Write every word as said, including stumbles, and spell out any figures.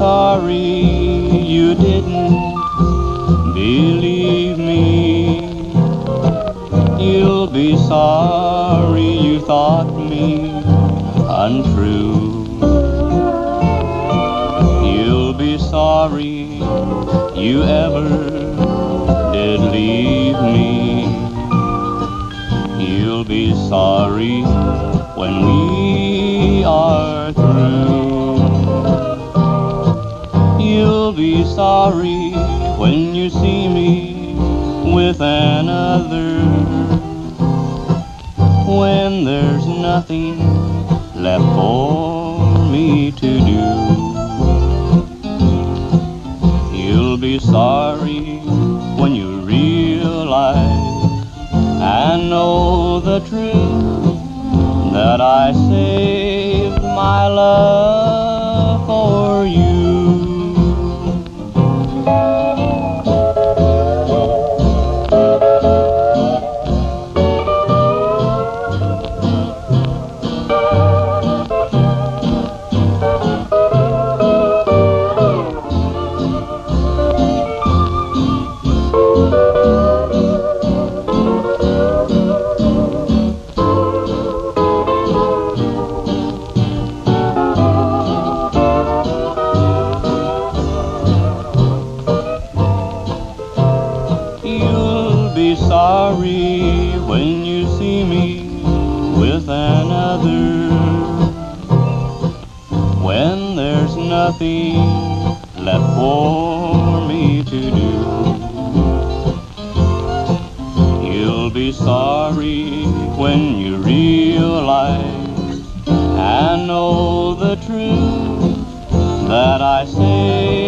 sorry you didn't believe me. You'll be sorry you thought me untrue. You'll be sorry you ever did leave me. You'll be sorry when we are through. You'll be sorry when you see me with another, when there's nothing left for me to do. You'll be sorry when you realize and know the truth, that I saved my love for you. You'll be sorry when you see me with another, when there's nothing left for me to do. You'll be sorry when you realize and know the truth, that I say